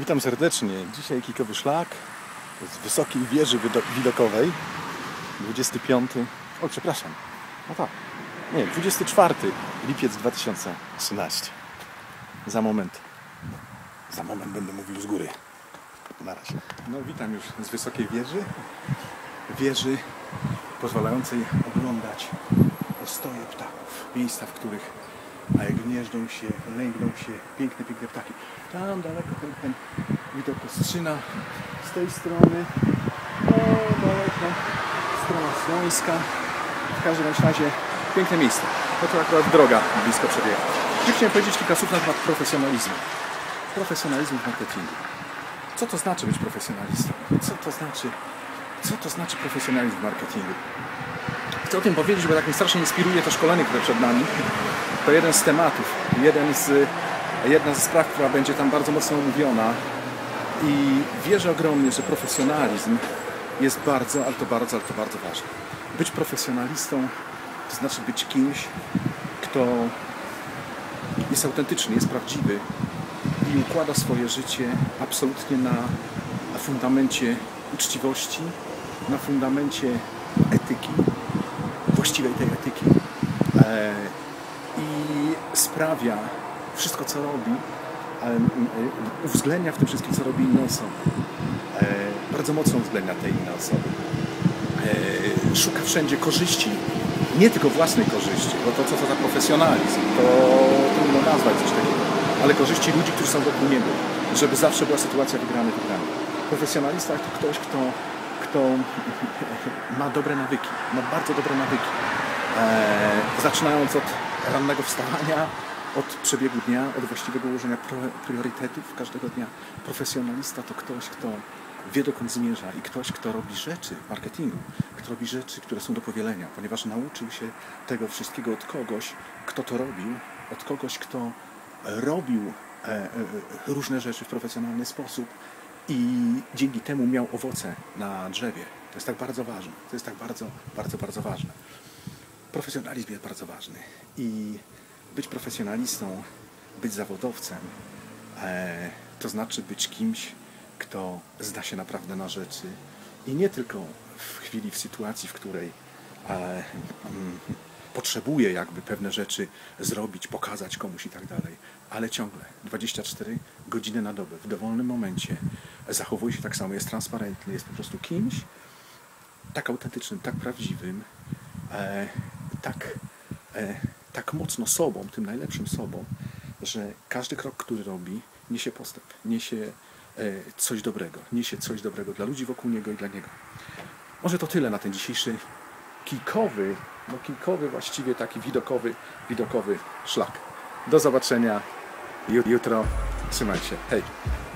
Witam serdecznie. Dzisiaj kikowy szlak z wysokiej wieży widokowej. 25. O, przepraszam. No tak. Nie, 24 lipiec 2013. Za moment będę mówił z góry. Na razie. No, witam już z wysokiej wieży. Wieży pozwalającej oglądać stoje ptaków. Miejsca, w których gnieżdżą się, lęgną się piękne ptaki. Tam daleko ten widok Kostrzyna, z tej strony, daleko strona Śląska. W każdym razie piękne miejsce. No to akurat droga blisko przebiega. I chciałem powiedzieć kilka słów na temat profesjonalizmu. Profesjonalizmu w marketingu. Co to znaczy być profesjonalistą? Co to znaczy profesjonalizm w marketingu? Chcę o tym powiedzieć, bo tak mnie strasznie inspiruje to szkolenie, które przed nami. To jeden z tematów, jedna ze spraw, która będzie tam bardzo mocno omówiona. I wierzę ogromnie, że profesjonalizm jest bardzo, ale to bardzo ważne. Być profesjonalistą to znaczy być kimś, kto jest autentyczny, jest prawdziwy i układa swoje życie absolutnie na fundamencie uczciwości, na fundamencie etyki, właściwej tej etyki. I sprawia wszystko, co robi, uwzględnia w tym wszystkim, co robi inne osoby. Bardzo mocno uwzględnia te inne osoby. Szuka wszędzie korzyści, nie tylko własnej korzyści, bo to co za profesjonalizm, to trudno nazwać coś takiego, ale korzyści ludzi, którzy są wokół niego, żeby zawsze była sytuacja wygrany. Profesjonalista to ktoś, kto ma dobre nawyki, ma bardzo dobre nawyki. Zaczynając od rannego wstawania, od przebiegu dnia, od właściwego ułożenia priorytetów każdego dnia. Profesjonalista to ktoś, kto wie, dokąd zmierza i ktoś, kto robi rzeczy w marketingu, kto robi rzeczy, które są do powielenia, ponieważ nauczył się tego wszystkiego od kogoś, kto to robił, od kogoś, kto robił różne rzeczy w profesjonalny sposób i dzięki temu miał owoce na drzewie. To jest tak bardzo ważne. To jest tak bardzo ważne. Profesjonalizm jest bardzo ważny i być profesjonalistą, być zawodowcem, to znaczy być kimś, kto zna się naprawdę na rzeczy i nie tylko w chwili, w sytuacji, w której potrzebuje jakby pewne rzeczy zrobić, pokazać komuś i tak dalej, ale ciągle 24 godziny na dobę, w dowolnym momencie zachowuje się tak samo, jest transparentny, jest po prostu kimś tak autentycznym, tak prawdziwym, tak mocno sobą, tym najlepszym sobą, że każdy krok, który robi, niesie postęp, niesie coś dobrego, niesie coś dobrego dla ludzi wokół niego i dla niego. Może to tyle na ten dzisiejszy kijkowy właściwie taki widokowy szlak. Do zobaczenia jutro. Trzymaj się. Hej!